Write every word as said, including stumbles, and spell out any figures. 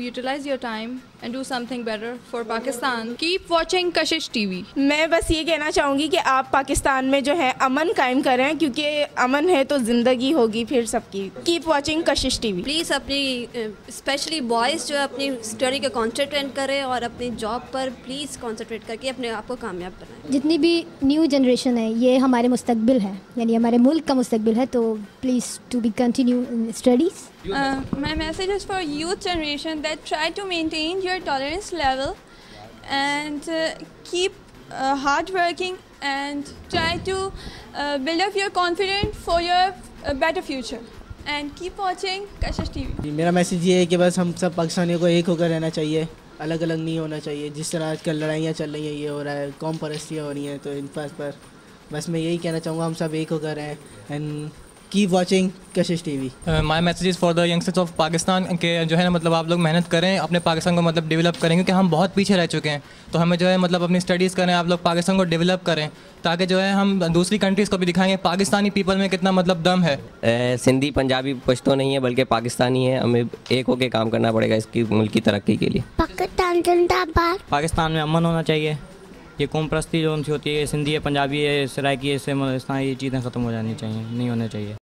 utilize your time and do something better for Pakistan. Keep watching Kashish T V. मैं बस ये कहना चाहूँगी कि आप पाकिस्तान में जो है अमन कायम करें, क्योंकि अमन है तो ज़िंदगी होगी फिर सबकी। Keep watching Kashish TV. Please अपनी स्पेशली बॉयज़ जो है अपनी स्टडी का कॉन्सेंट्रेट करें और अपनी जॉब पर प्लीज़ कॉन्सेंट्रेट करके अपने आप को कामयाब बनाएं। जितनी भी न्यू जनरेशन है ये हमारे मुस्तकबिल है, यानी हमारे मुल्क का मुस्तकबिल है, तो please to be continue in studies. Uh, my message is for youth generation that try to maintain your tolerance level and uh, keep uh, hard working and try to uh, build up your confidence for your uh, better future and keep watching Kashish T V. मेरा message ये है कि बस हम सब पाकिस्तानियों को एक होकर रहना चाहिए, अलग अलग नहीं होना चाहिए। जिस तरह आजकल लड़ाइयाँ चल रही हैं, ये हो रहा है, कौम परस्तियाँ हो रही हैं, तो इन पर पर बस मैं यही कहना चाहूँगा हम सब एक होकर रहें and keep watching Kashish TV. My message is for the youngsters of Pakistan के जो है ना मतलब आप लोग मेहनत करें, अपने पाकिस्तान को मतलब डेवलप करें, क्योंकि हम बहुत पीछे रह चुके हैं। तो हमें जो है मतलब अपनी स्टडीज़ करें, आप लोग पाकिस्तान को डेवलप करें, ताकि जो है हम दूसरी कंट्रीज़ को भी दिखाएंगे पाकिस्तानी पीपल में कितना मतलब दम है। ए, सिंधी पंजाबी पश्तो नहीं है बल्कि पाकिस्तानी है, हमें एक होकर काम करना पड़ेगा इसकी मुल्क की तरक्की के लिए। पाकिस्तान जिंदाबाद। पाकिस्तान में अमन होना चाहिए। ये कौम परस्ती जो उनकी होती है, सिंधी है, पंजाबी है, सराइकी है, इससे ये चीज़ें ख़त्म हो जानी चाहिए, नहीं होना चाहिए।